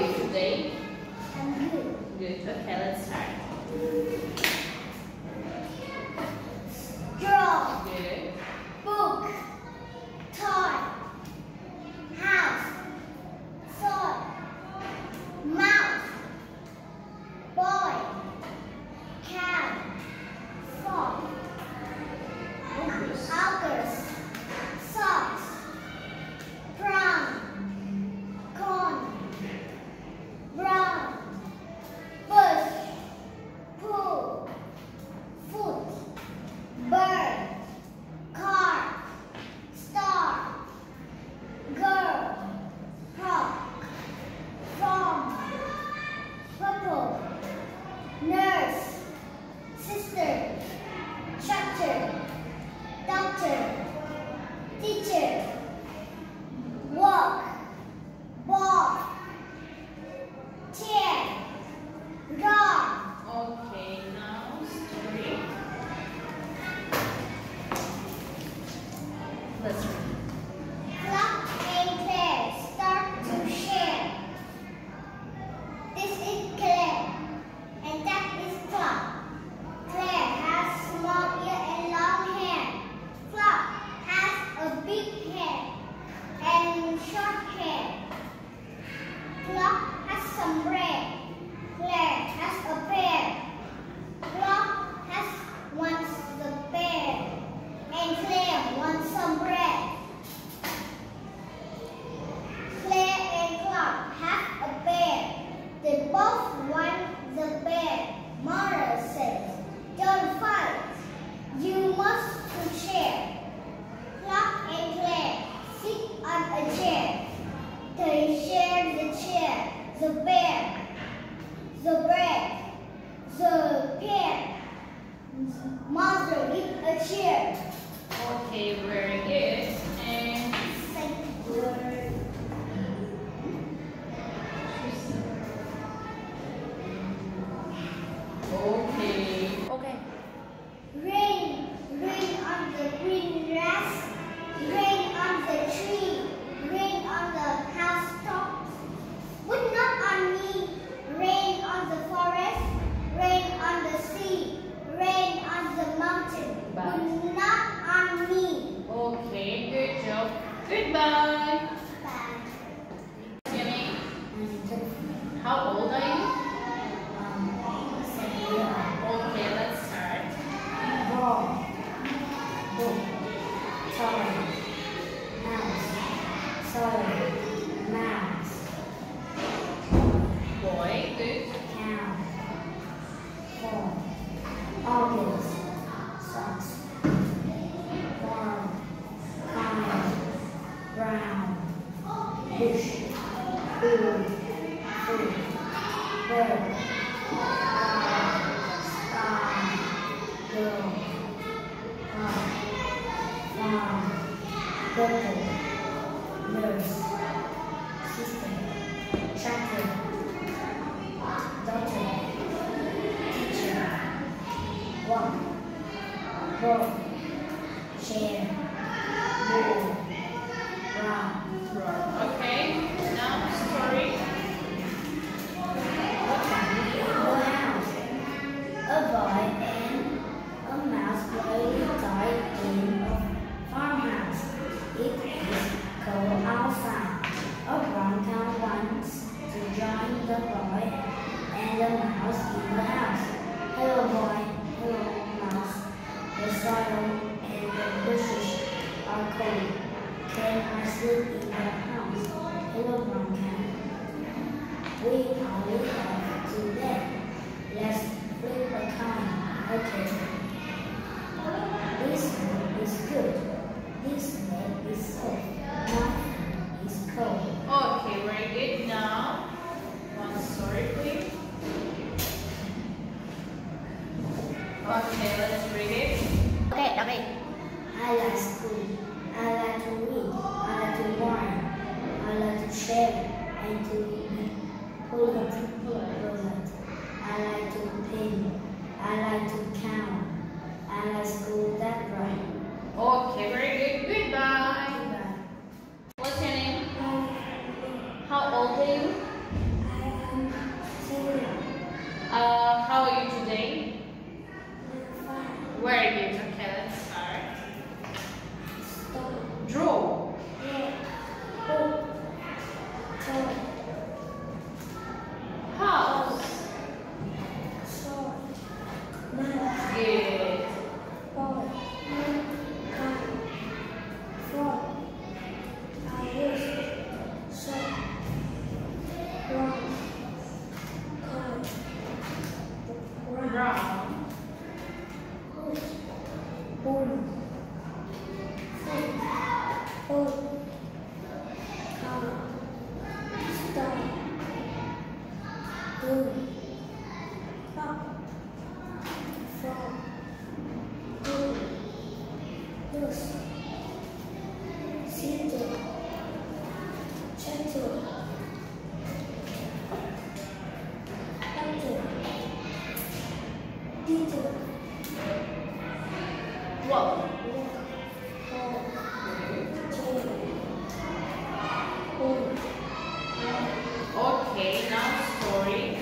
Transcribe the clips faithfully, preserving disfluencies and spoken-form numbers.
you today? I'm good. Good. Okay, let's start. Draw. Good. Book. Toy. House. Soy. Mouse. Boy. Cow. Frog. Focus. August. Socks. Brown. Corn. Brown. Bush. Pool. Foot. Bird. Car. Star. Girl. Hawk. From. Purple. Nurse. Sister. Tractor. Doctor. Teacher. Walk. Ball. Chair. Dog. Okay, now story. Let's read. Clock and Claire start to share. This is Claire, and that is Clock. Claire has small ear and long hair. Clock has a big head and short hair. Clock has some bread. Claire has a pear. Clock has wants the pear, and Claire wants some bread. Claire and Clock have a bear. They both want the bear. Mother says, "Don't fight. You must to share." Clock and Claire sit on a chair. They share the chair, the bear, the bread, the pear. Mother give a chair. Okay, very good. And Second word. okay. Okay. Rain, rain on the green grass, rain on the tree, rain on the housetops, but not on me. Rain on the forest, rain on the sea, rain on the mountain, but not on me. Okay, good job. Goodbye. Bye. What's your name? How old are you? Okay, let's start. Ball, book, toy, house, soil, mouse, Boy, good. cow, fall, August, socks, farm, pine, brown, bush, food, food, bird, sky, girl, heart, farm, purple, nurse, sister, tractor, doctor, teacher, walk, book, chair, bull, rock. Okay, now story. The house. A boy and a mouse play died in a farmhouse. It is cold outside. A brown cow wants to join the boy and the mouse in the house. Hello boy, hello mouse. The soil and the bushes are cold. Can I sleep in the house? Hello brown cow. We only have two beds. Let's flip a coin. Okay. This one is good. This bed is soft. Nothing is cold. Okay, very good. Now, one story, please. Okay, let's read it. Okay, đọc đi. I like school. I like to read. I like to wine. I like to share and to be polite. two, five, four, two, dos, siete, satu, satu, tiga, dua. Okay, now story.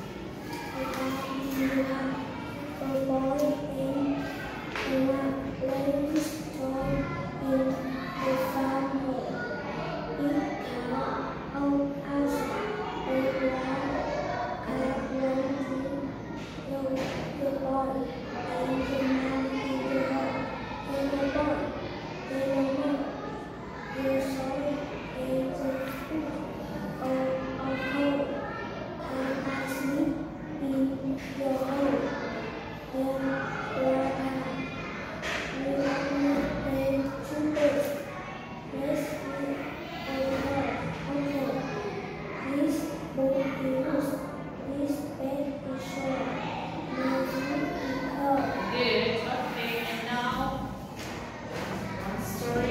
A boy in a playing toy in the family. It came out as a one and one the, the boy and the man in the house. And the boy and the man the soil and the food of a hole and I sleep in your hole. And where I live and two days. Yes, we are okay. This boat is this bed is short. My food is hard. Good. Okay, and now one story.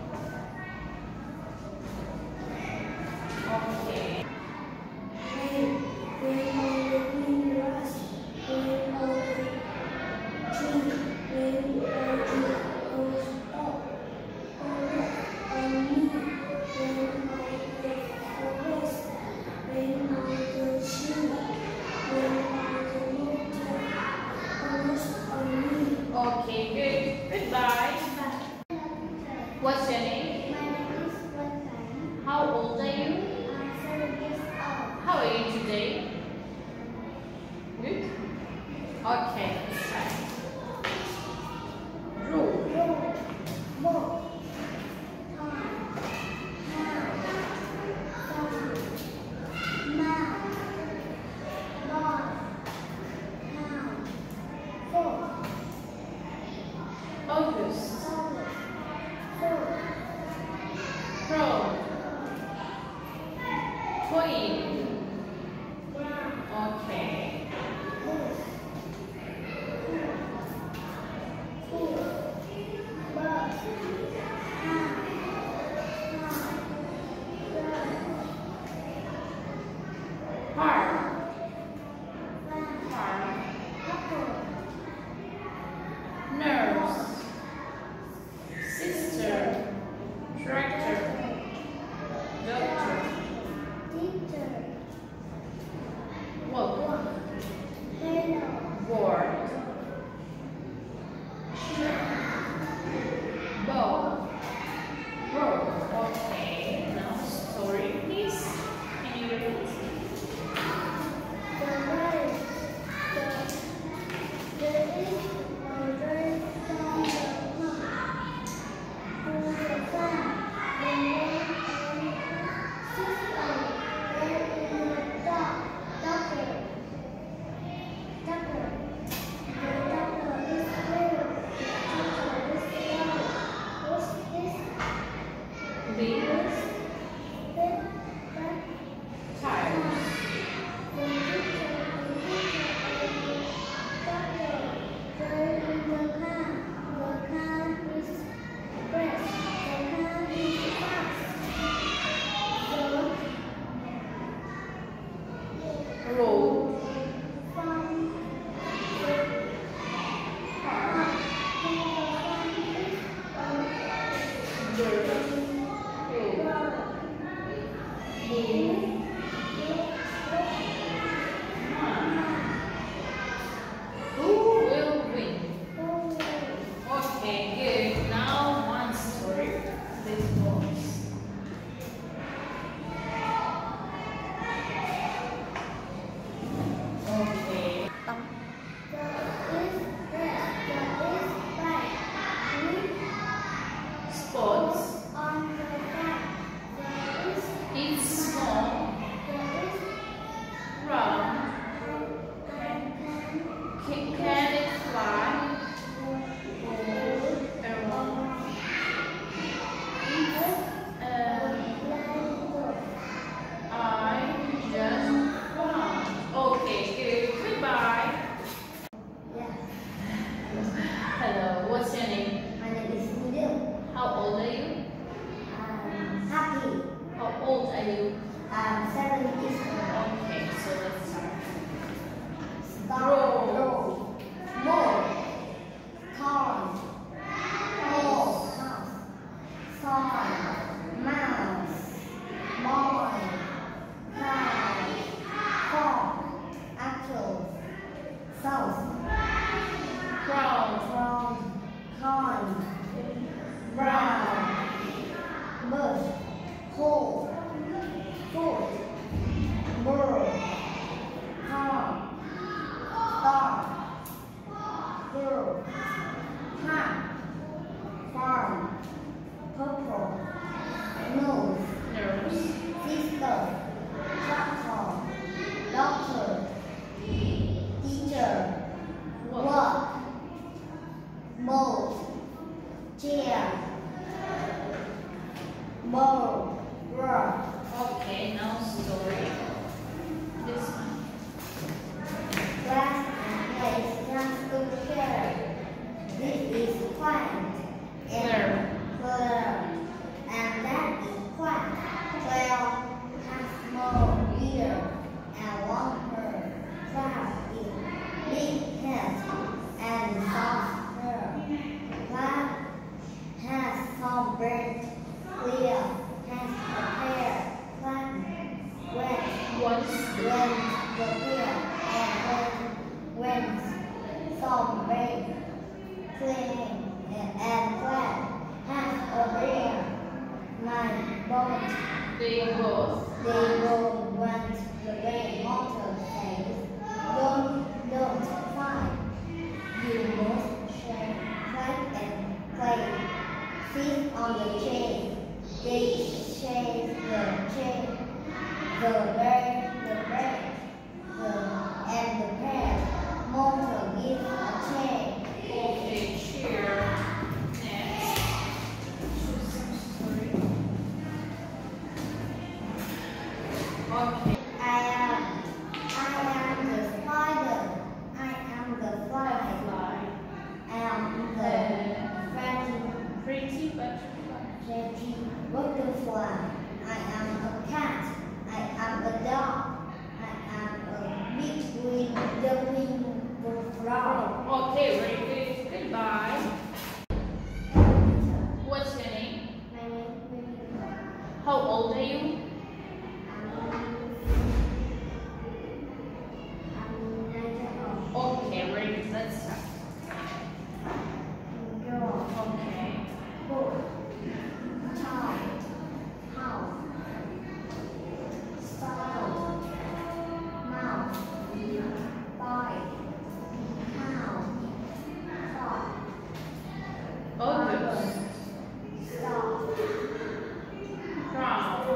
Okay. When when on the green grass, when on the tree, when on the goes up, on me, when on the forest, when on the sea, when on the mountain, almost on me. Okay, good. Goodbye. What's your name? My name is Watan. How old are you? I'm seven years old. How are you today? Good. Okay, let's try. Rule. Roll, ball, time, now, now, boy, now, four, August. solid, four, Crow. Queen. brown, Okay. goose, fool, bird, ham, ham, bird, Heart. lamb, Heart. apple, Nurse. Sister. Tractor. Doctor. teacher, Wolf. hello, Board. Bow. Row. Okay. Now story, please. Can you repeat? the bird, the, there is a bird from the pond to the farm. The man and sister were in the dog, doctor, doctor. The doctor is blue, the teacher is yellow. What's this? The What's this? That tires. the teacher, the teacher, and the doctor were in the car. The car is fresh. The car is fast. The Road. from the Car. park to the farm is a Bird. Hill. bird. Moon. Who will win? Okay, good. Now one story. This box. went the bear, and when, when some rain, clean and glad, have a bear, my boat. They both. They both went the way motor says, don't, don't fight. You must share, fight and play. Sit on the chain. They chase the chain. The bird, the bird, the, and the pair. Motor gives a chain. Okay, cheer. Next. Okay. I am, I am the spider. I am the fly. Fly. I am the friendly, Pretty butterfly. pretty butterfly. I am a cat. I am a dog. I am a between the wing frog. Okay, very good. Goodbye. What's your name? My name is How old are you? Okay, very good. Let's start. Okay. August. Crown.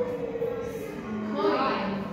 Coin.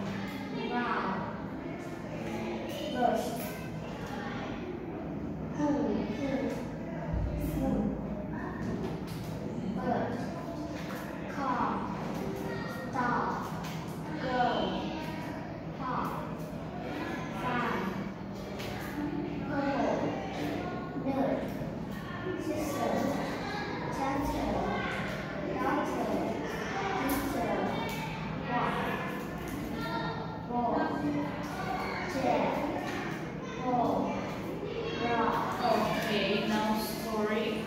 Okay, now story.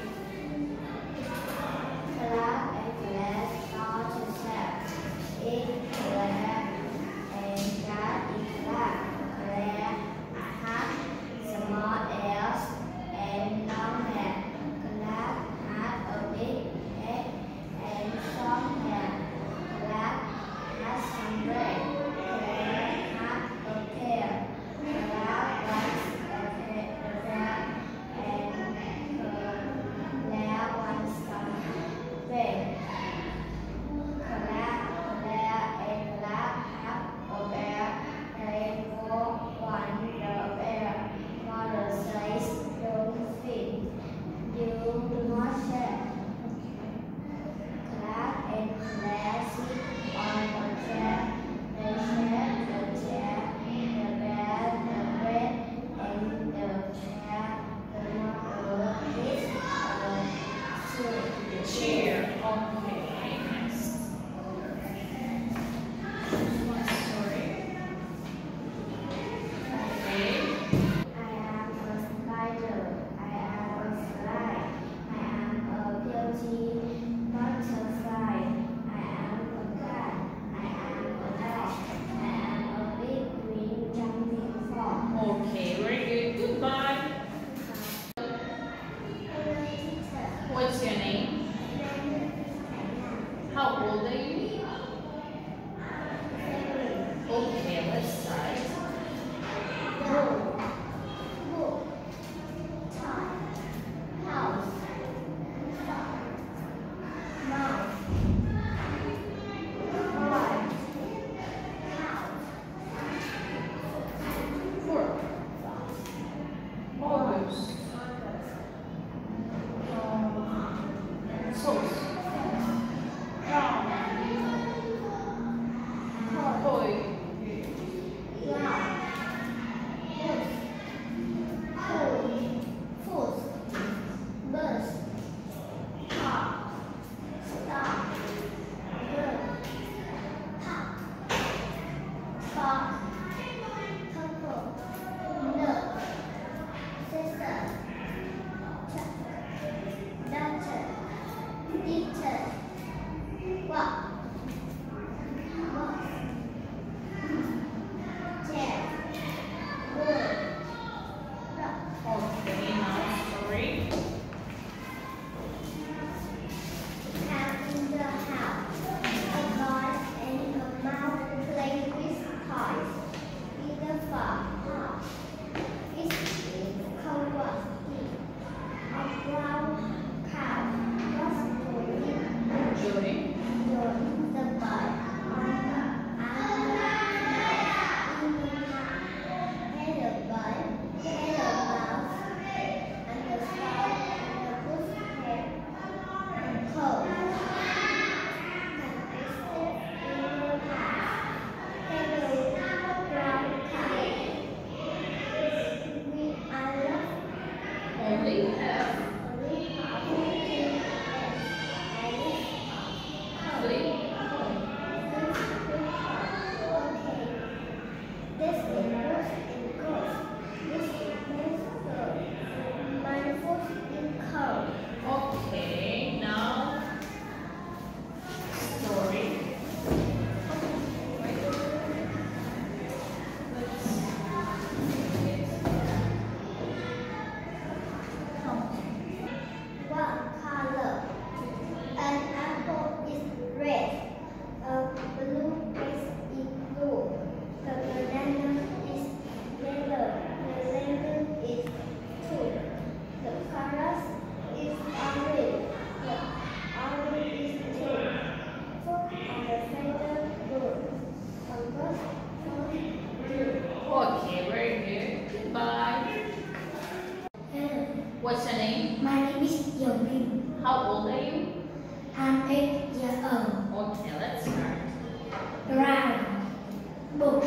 What's your name? My name is Yongmin. How old are you? I'm eight years old. Okay, let's start. Round, book,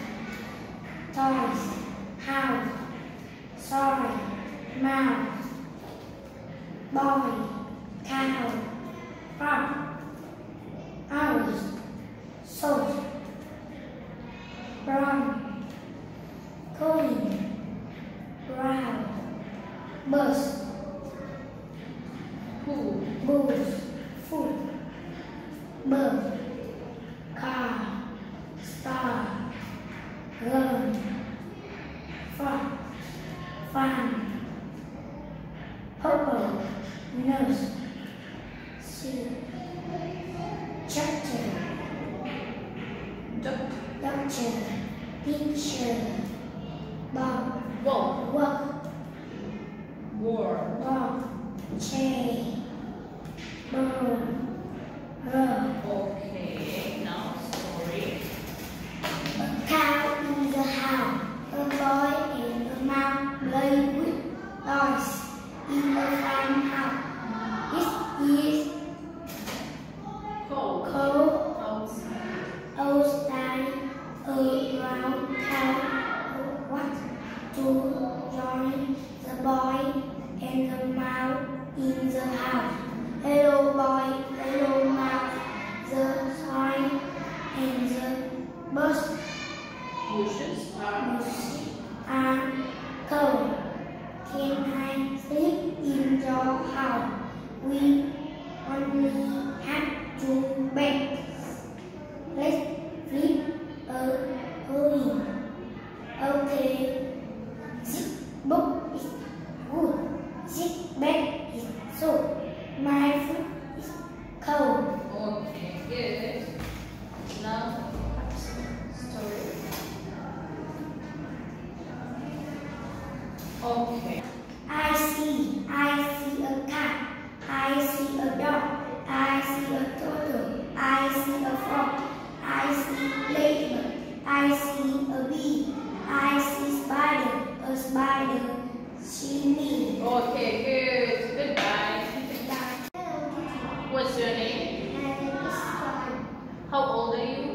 toys, house, soil, mouse, boy, cow, frog, house, salt, brown, coin, brown, bus, Who? booze, food, bird, car, star, gun, frog, fan, purple, nurse, sea, tractor, Duck. doctor, teacher, dog, Wolf. work, War. dog, chair, bird, rug. Okay, now story. A cow in the house, a boy and a mouse play with toys in the farmhouse. It is Cold. cold Outside. outside, a brown cow wants to join the boy and the mouse in the house. Hello boy, hello mouse, the sign and the bus Bushes are. are cold. Can I sleep in your house? We only have two beds. Let's flip a coin. Okay. This book is good. This bed is soft. My foot is cold. Okay, good. Now, story. Okay. I see, I see a cat, I see a dog, I see a turtle, I see a frog, I see ladybird, I see a bee, I see spider, a spider, see me. Okay, good. Goodbye. What's your name? My name is Swan. How old are you?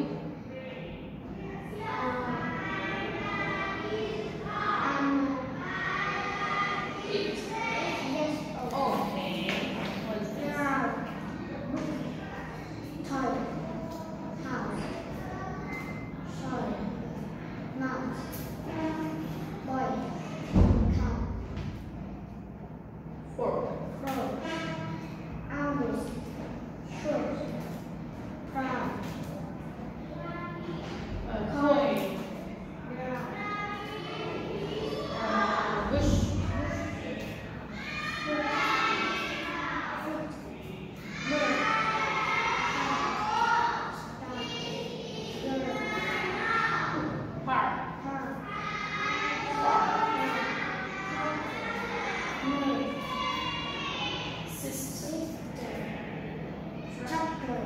I'm Eight. yes old. Okay. What's this? Round, toy, house, soil, mouse, boy, cow, Fork. frog, owls, short, proud, A coin. ground, Uh, bush. Park. Sister. Doctor.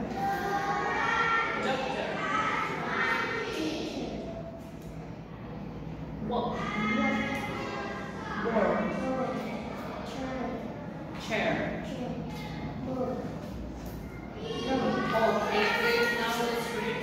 Walk. Board. Chair. Okay, good. Now let's read.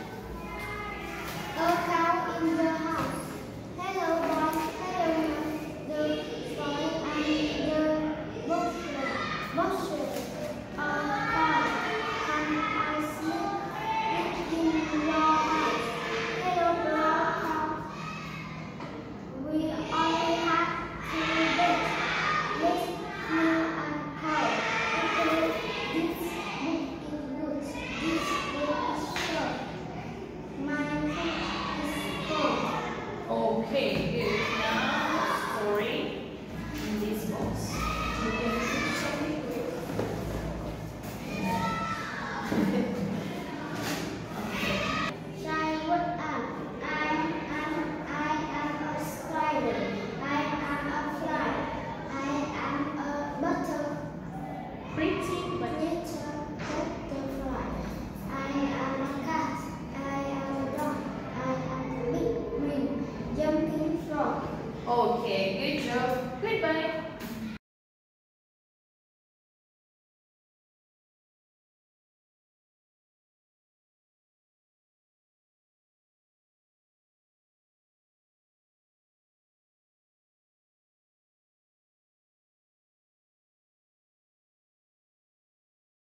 A cow in the house. Hello, boy. Hello, mouse. The soil and the bushes. Bushes are cow. Can I sleep in your house? Hello, brown cow. We only have two beds. Let's fill a cow. Okay, this book is good. This book is short. My foot is cold. Okay.